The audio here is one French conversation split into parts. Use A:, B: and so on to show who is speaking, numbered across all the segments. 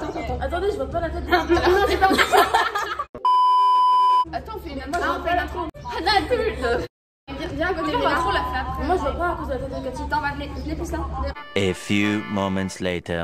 A: Attendez, je vois pas la tête de
B: Attends, on fait une intro. Hannah, viens à côté, l'intro, la fait après.
A: Moi, je vois pas à cause de la tête de Cathy.
B: Attends, je l'ai plus là.
C: A few moments later.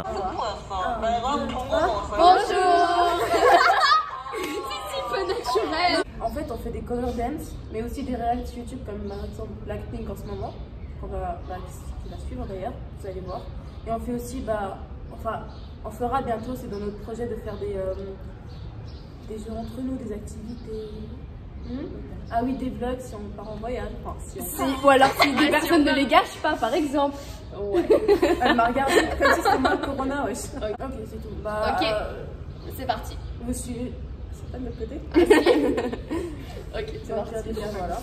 B: Bonjour. C'est si peu naturel.
A: En fait, on fait des cover dance, mais aussi des reality YouTube comme par exemple Blackpink en ce moment, qui va suivre d'ailleurs, vous allez voir. Et on fait aussi, enfin, on fera bientôt, c'est dans notre projet de faire des jeux entre nous, des activités. Ah oui, des vlogs si on part en voyage. Enfin,
B: Ou alors si des personnes ne les gâchent pas, par exemple.
A: Ouais. Elle m'a regardé comme si c'était moi le corona, wesh. Ok, c'est tout.
B: Ok, c'est parti.
A: Vous suivez. C'est pas de notre côté?
B: Ok, c'est parti.
A: Voilà.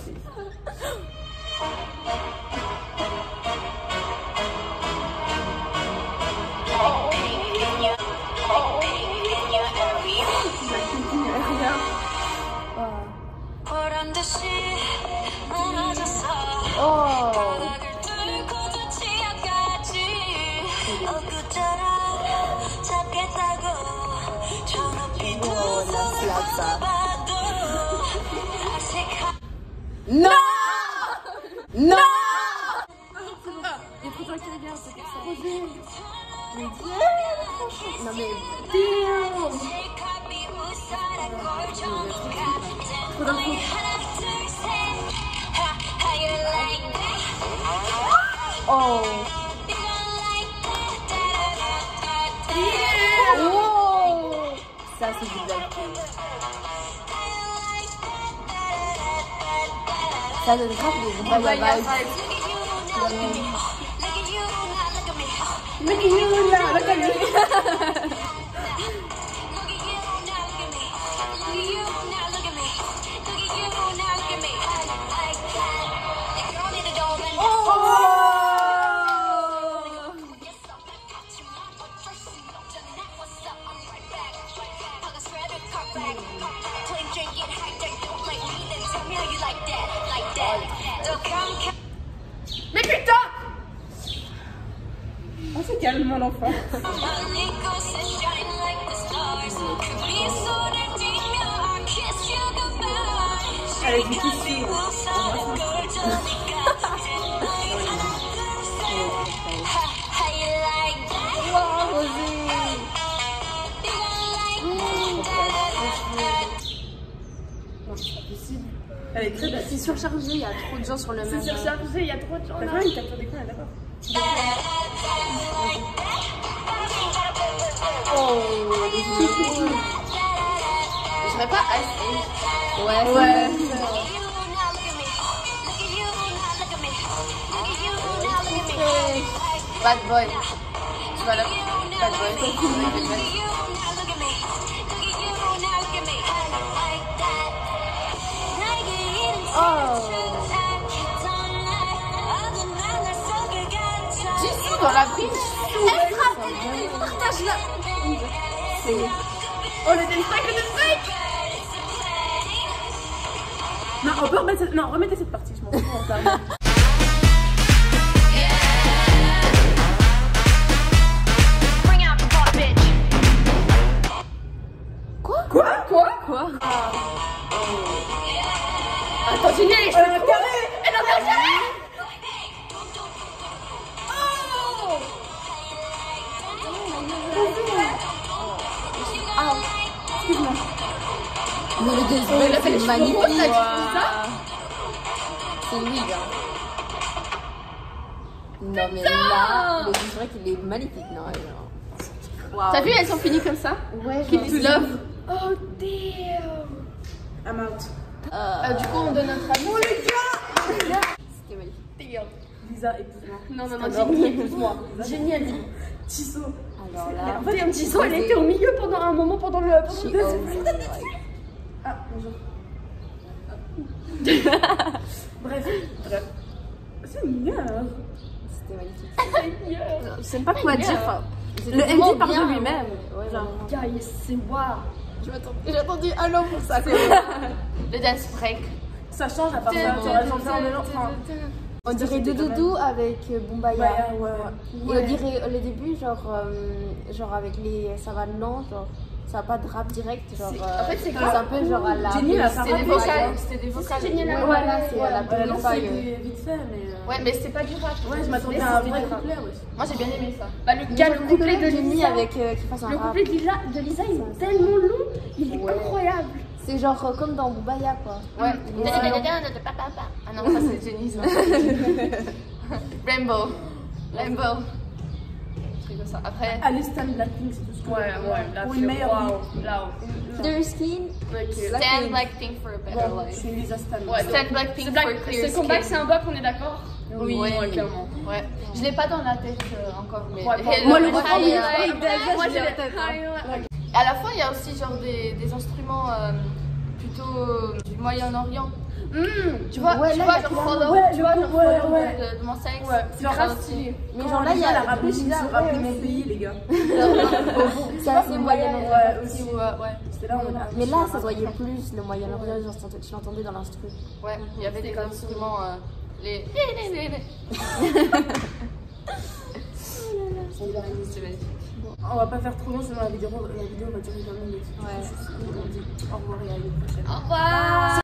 B: Non! Non!
A: Il y a trop de gens qui regardent, c'est pour ça.
B: Non mais...
A: Trop d'infos.
B: Oh! Oh! Ça c'est du Blackpink. Ça donne grave des vibes.
A: Look at you now, look at me.
B: Mais putain!
A: Oh, c'est calme, mon enfant. Elle est difficile. Elle est très belle.
B: C'est surchargé, il y a trop de gens sur le même.
A: C'est surchargé, il y a trop de gens. T'as fait une capture d'écran, d'accord?
B: Oh, je serais pas assez. Ouais.
A: Ouais.
B: Bad boy. Tu vas là. Bad boy. Jisoo dans la brise. Elle frappe. Partage-la.
A: Oh, le dance le dance. Non, on peut remettre cette... Non, remettez cette partie, je m'en fous. On termine.
B: Quoi? Continue les cheveux. Elle a carré.
A: Excuse-moi.
B: Mais le désir, c'est magnifique. C'est lui, hein. Non mais là, le désir qu'il est magnifique, non. Wow. T'as vu, elles sont finies comme ça? Ouais. Keep to love. Oh damn.
A: I'm out.
B: Du coup, on donne notre avis.
A: Oh les gars!
B: C'était magnifique.
A: Lisa, épouse-moi.
B: Non, Jenny, épouse-moi.
A: Génie, elle dit. Tissot.
B: Alors là,
A: en fait, Tissot, elle était au milieu pendant un moment, pendant le deuxième. Ah, bonjour. Bref. C'est mignon.
B: C'était magnifique.
A: Je sais pas quoi dire. Enfin,
B: le
A: MD parle de lui-même.
B: Genre, guys, c'est moi.
A: J'ai attendu un an pour ça.
B: Le dance break.
A: Ça change à part ça.
B: On dirait Doudou avec Boombayah.
A: Ouais.
B: Et on dirait le début, genre avec les savanes non, genre ça n'a pas de rap direct, genre.
A: En fait,
B: c'est un peu genre à la.
D: C'était des vocales. C'était des vocales.
B: Voilà, c'est à la
A: Purify. Vite fait, mais.
D: Ouais, mais c'était pas du rap.
A: Ouais, je m'attendais à un vrai couplet aussi.
D: Moi j'ai bien aimé ça.
E: Bah, le couplet de Lisa
B: avec qui fasse un
E: le
B: rap.
E: couplet de Lisa, il est tellement long, il est incroyable.
B: C'est genre comme dans Boombayah quoi.
D: Ouais. Ah non, ça c'est Jenny. Rainbow. Comme ça. Après.
A: Alistan Blackpink, c'est tout ce que.
E: Ouais, là,
A: Ou une meilleure.
B: Their skin.
D: Stand Blackpink for a better life.
A: Je suis Lisa Stan.
D: Stand Blackpink for clear
E: Ce comeback,
D: skin.
E: c'est un bop, on est d'accord?
D: Oui,
E: clairement.
D: Ouais. Je l'ai pas dans la tête encore, mais.
E: Moi,
D: le
E: refrain,
D: highlight.
E: je l'ai en tête.
D: À la fin, il y a aussi genre des instruments plutôt du Moyen-Orient. Tu vois,
B: Ouais, là,
D: genre
B: follow,
D: de mon sexe.
A: C'est grave stylé.
B: Mais genre là, il y a
A: la rappelé, je me suis rappelé mon pays, les gars.
B: C'est assez Moyen-Orient.
A: Ouais, aussi.
D: Ouais.
A: C'est là où on a.
B: Mais là, ça se voyait plus le Moyen-Orient, genre tu l'entendais dans l'instru.
D: Ouais, il y avait des instruments, les. C'est magnifique.
A: On va pas faire trop long, sinon la vidéo va durer 20 minutes.
B: Ouais.
A: On dit au revoir et à une prochaine.
D: Au revoir.